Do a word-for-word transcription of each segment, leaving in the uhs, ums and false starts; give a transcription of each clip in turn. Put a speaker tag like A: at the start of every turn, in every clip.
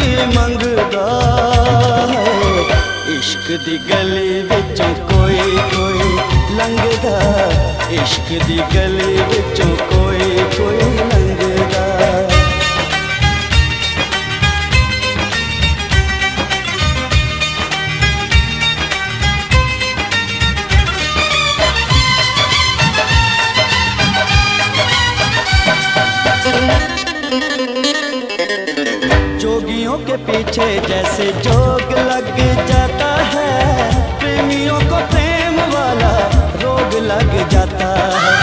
A: मंगदा है। इश्क दी गली विचों कोई कोई लंघदा, इश्क दी गली विचों कोई कोई लंघदा। जोगियों के पीछे जैसे जोग लग जाता है, प्रेमियों को प्रेम वाला रोग लग जाता है।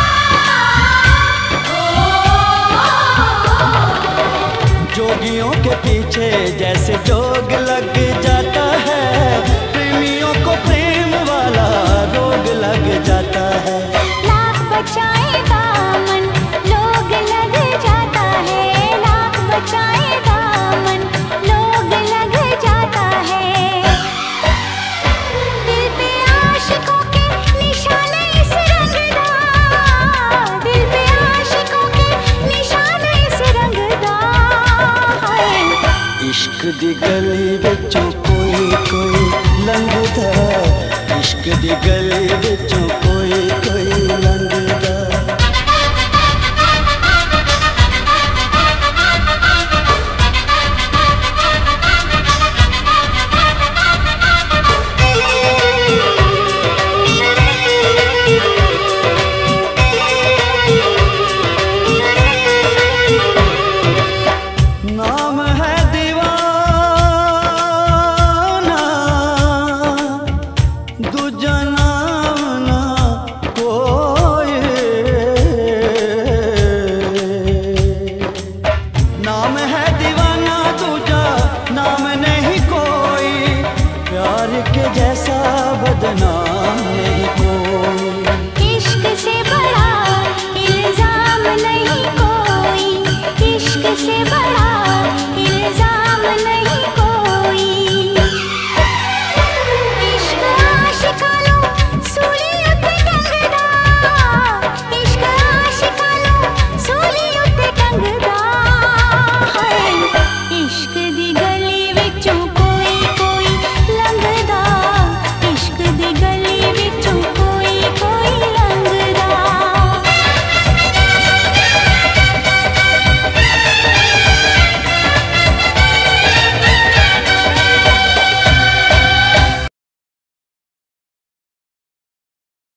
A: जोगियों के पीछे जैसे जोग लग जाता है, प्रेमियों को प्रेम वाला रोग लग जाता है।
B: लाख बचाए दामन लोग लग जाता है, लाख बचाए दामन लोग लग जाता है। दिल पे आशिकों के निशाने इस रंगदा, दिल पे आशिकों के निशाने इस रंगदा है।
A: इश्क दी गली विचों कोई कोई लंघदा, इश्क दी गली विचों कोई कोई